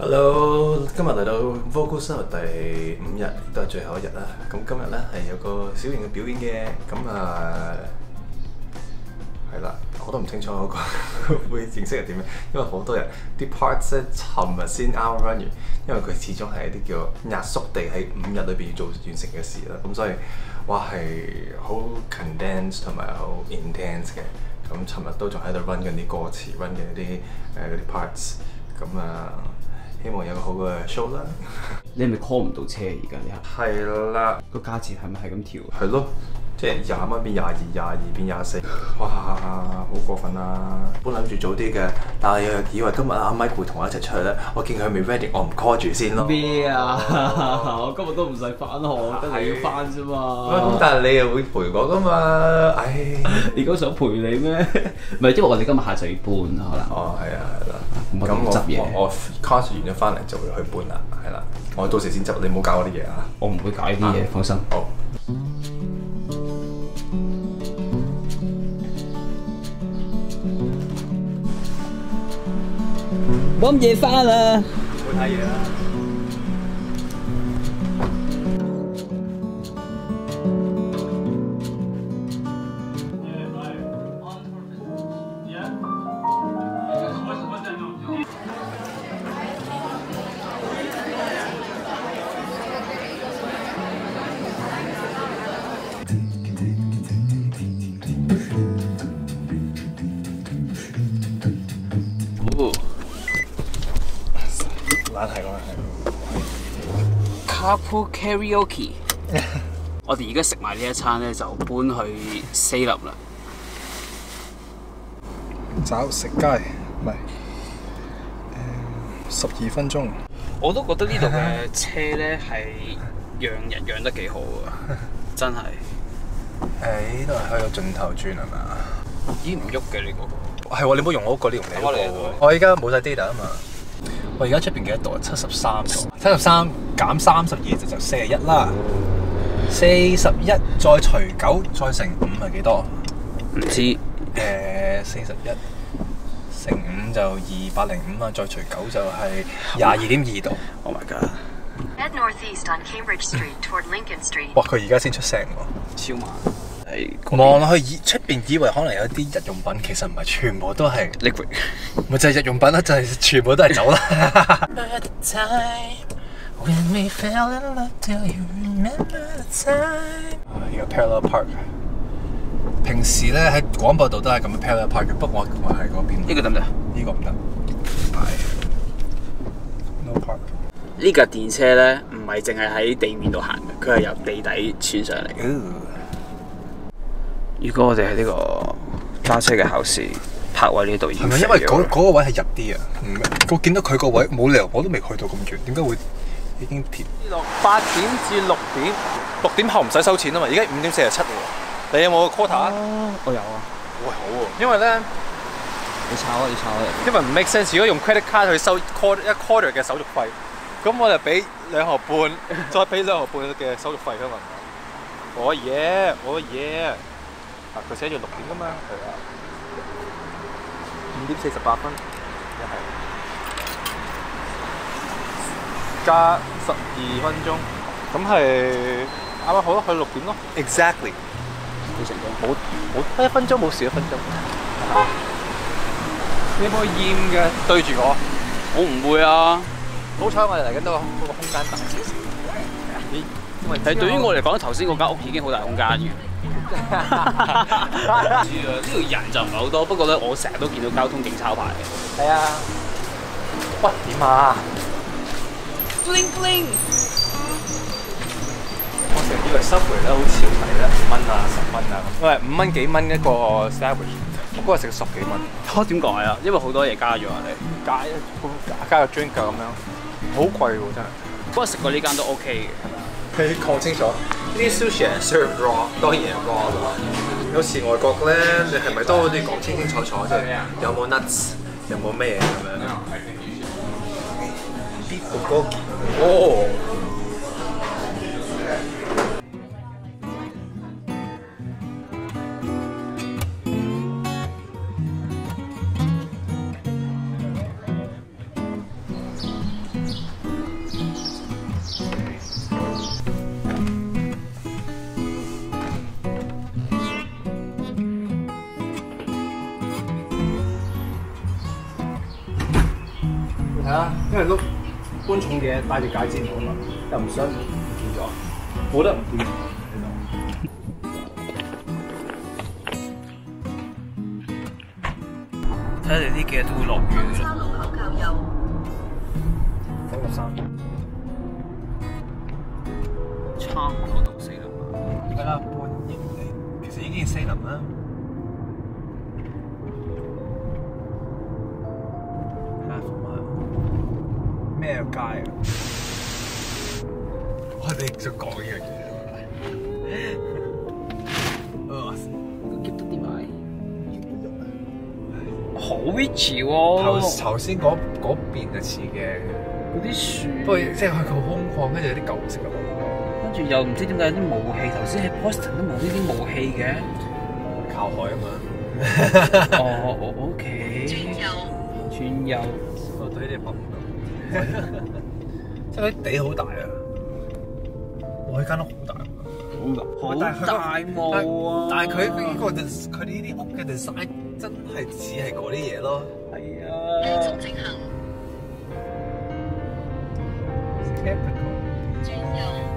Hello，今日嚟到 Vocal Summit 第5日，亦都係最後一日啦。咁今日咧係有個小型嘅表演嘅，咁係啦，我都唔清楚嗰個會形式係點樣，因為好多人啲 parts 咧尋日先啱 run 完，因為佢始終係一啲叫壓縮地喺5日裏邊要做完成嘅事啦。咁所以哇係好 condensed 同埋好 intense 嘅。咁尋日都仲喺度 run 緊啲歌詞 ，run 緊啲嗰啲 parts， 咁希望有個好嘅 show 啦。 你係咪 call 唔到車而家？ 係啦， 個價錢係咪係咁調？ 係咯，即係20蚊變22，22變24，哇，好過分啦！本諗住早啲嘅，但係又以為今日阿 Mike 會同我一齊出去咧。我見佢未 ready， 我唔 call 住先咯。 咩啊？我今日都唔使翻學，得你要翻啫嘛。 咁但係你又會陪我噶嘛？唉， 你講想陪你咩？唔係，因為我哋今日下晝要搬可能。 哦，係啊，係啦。 咁我執嘢。 我 course 完咗翻嚟就會去搬啦，係啦。我到時先執，你唔好搞我啲嘢啊！ 我唔會搞呢啲嘢，放心。 好。 我咁夜翻啦， 換下嘢啦。懶係講係 Carpool Karaoke 我哋而家食埋呢一餐咧，就搬去西林啦。 找食街唔係12分鐘。 我都覺得呢度嘅車咧係讓人讓得幾好啊，真係。 呢度係去到盡頭轉係咪啊？ 咦唔喐嘅你嗰個？ 係喎，你唔好用我嗰個，你用你嗰個。我而家冇晒 data 啊嘛。我而家出邊幾多度啊？73度。73減32就41啦。41再除9再乘5係幾多？ 唔知。 41乘5就205啊，再除9就係22.2度。 Oh my god！ Head northeast on Cambridge Street toward Lincoln Street。 哇！佢而家先出聲喎， 超慢。 望落去出邊以為可能有啲日用品，其實唔係，全部都係 liquid， 咪就係日用品啦，就係全部都係酒啦。而家 Parallel Park， 平時咧喺廣播道都係咁樣 Parallel Park 嘅，不過我係嗰邊。 呢個得唔得？ 呢個唔得，係 No Park。 呢架電車咧唔係淨係喺地面度行嘅，佢係由地底穿上嚟嘅。如果我哋喺呢個揸車嘅考試泊位呢度已經， 係咪因為嗰個位係入啲啊？我見到佢個位冇理由，我都未去到咁遠，點解會已經貼？8點至6點，6點後唔使收錢啊嘛！而家5點47喎。你有冇 quota 啊？ 我有啊。 喂，好喎，因為咧， 你炒啊！你炒啊！ 因為唔 make sense， 如果用 credit card 去收1 quarter 嘅手續費，咁我就俾2毫半，再俾2毫半嘅手續費㗎嘛。我嘢。啊！佢寫住6點㗎嘛，係啊，5點48分，一係加12分鐘，咁係啱啱好咯，去6點咯 ，exactly， 好成功， 冇1分鐘，冇少1分鐘。你有冇厭嘅對住我？ 我唔會啊！ 好彩我哋嚟緊嗰個空間大少少。 係對於我嚟講，頭先嗰間屋已經好大空間嘅。呢度人就唔係好多，不過咧，我成日都見到交通警抄牌嘅。 係啊。喂，點啊 ？bling bling。 我成日以為 Subway 咧好少睇咧，5蚊啊、10蚊啊咁。因為5蚊幾蚊一個 sandwich， 我嗰日食10幾蚊。 嚇點解啊？因為好多嘢加咗啊！你加個 drink 咁樣，好貴喎真係。 不過食過呢間都 OK 嘅。 你講清楚，呢啲 sushi 係 serve raw， 當然係 raw 啦。有時外國咧，你係咪都好似講清清楚楚，即係有冇 nuts， 有冇咩咁樣？beef bulgogi， 哦。 係啊，因為都搬重嘢帶住戒指唔好嘛，又唔想唔見咗，冇得唔見喺度。 睇嚟呢幾日都會落雨嘅。 叉路口較右。 走落山。 差唔多到四啦嘛。 係啦，半英里，其實已經係西林啦。咩街啊？我哋想講呢樣嘢。 個夾得點買？好 rich 喎！ 頭先嗰邊就似嘅， 嗰啲樹， 不過即係佢個空曠，跟住有啲舊式嘅路。 跟住又唔知點解有啲霧氣。頭先喺 Boston 都冇呢啲霧氣嘅。 靠海啊嘛。 哦，OK。轉右。 我對呢啲諗唔到。即係佢地好大啊！我呢間屋好大喎， 好大霧啊！ 但係佢呢個佢呢啲屋嘅 design 真係似係嗰啲嘢咯。 係啊。 直行。 Capital。 轉右。